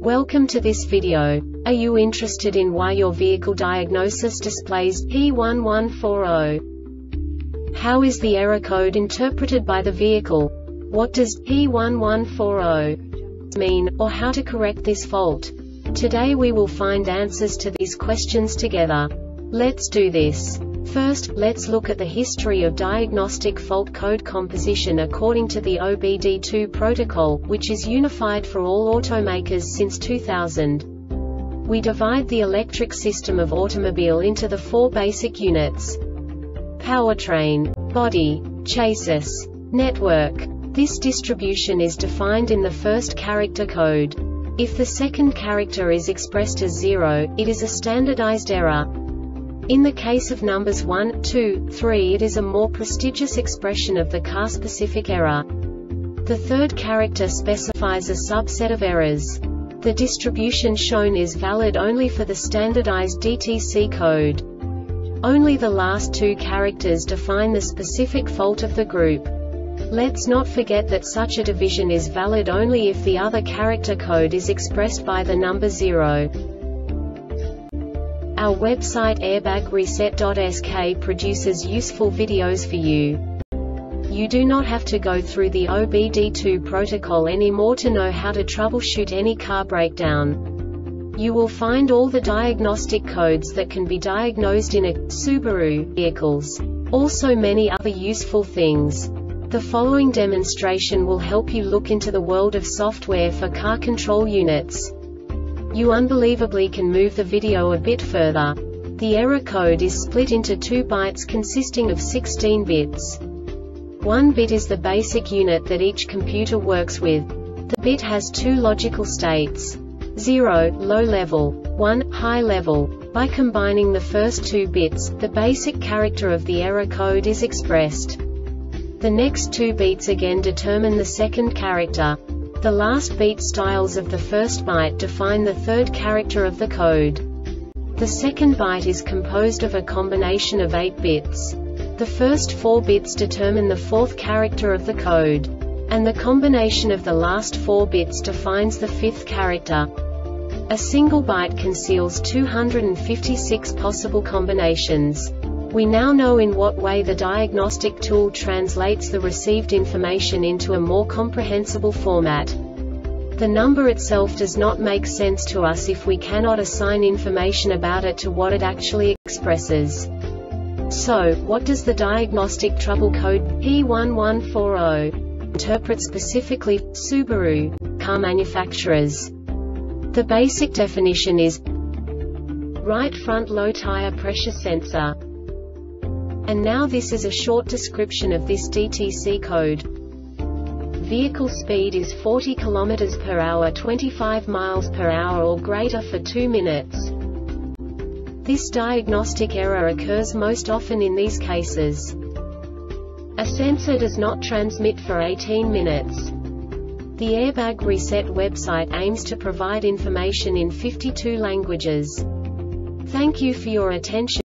Welcome to this video. Are you interested in why your vehicle diagnosis displays P1140? How is the error code interpreted by the vehicle? What does P1140 mean, or how to correct this fault? Today we will find answers to these questions together. Let's do this. First, let's look at the history of diagnostic fault code composition according to the OBD2 protocol, which is unified for all automakers since 2000. We divide the electric system of automobile into the four basic units: powertrain, body, chassis, network. This distribution is defined in the first character code. If the second character is expressed as 0, it is a standardized error. In the case of numbers 1, 2, 3, it is a more prestigious expression of the car-specific error. The third character specifies a subset of errors. The distribution shown is valid only for the standardized DTC code. Only the last two characters define the specific fault of the group. Let's not forget that such a division is valid only if the other character code is expressed by the number 0. Our website airbagreset.sk produces useful videos for you. You do not have to go through the OBD2 protocol anymore to know how to troubleshoot any car breakdown. You will find all the diagnostic codes that can be diagnosed in a Subaru vehicles. Also many other useful things. The following demonstration will help you look into the world of software for car control units. You unbelievably can move the video a bit further. The error code is split into 2 bytes consisting of 16 bits. 1 bit is the basic unit that each computer works with. The bit has 2 logical states: 0, low level, 1, high level. By combining the first 2 bits, the basic character of the error code is expressed. The next 2 beats again determine the second character. The last beat styles of the first byte define the third character of the code. The second byte is composed of a combination of 8 bits. The first 4 bits determine the fourth character of the code. And the combination of the last 4 bits defines the fifth character. A single byte conceals 256 possible combinations. We now know in what way the diagnostic tool translates the received information into a more comprehensible format. The number itself does not make sense to us if we cannot assign information about it to what it actually expresses. So, what does the diagnostic trouble code P1140 interpret specifically for Subaru car manufacturers? The basic definition is right front low tire pressure sensor. And now this is a short description of this DTC code. Vehicle speed is 40 km per hour, 25 miles per hour or greater for 2 minutes. This diagnostic error occurs most often in these cases: a sensor does not transmit for 18 minutes. The Airbag Reset website aims to provide information in 52 languages. Thank you for your attention.